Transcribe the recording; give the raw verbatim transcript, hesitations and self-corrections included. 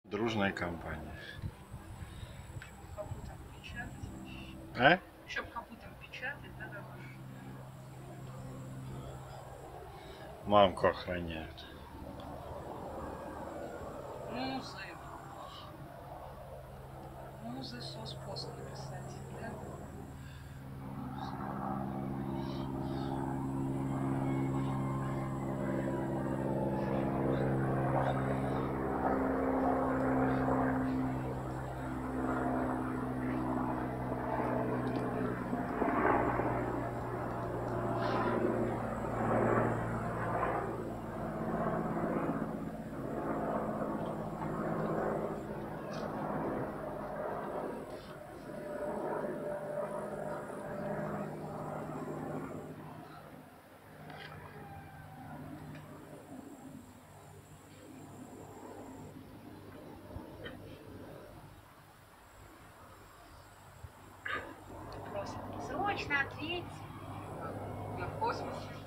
Дружная компания. Капутом печатать. А? Чтоб капутом печатать, надо. Мамку охраняют. Музы. Музы соцпост написать, да? Срочно ответь. Я в космосе.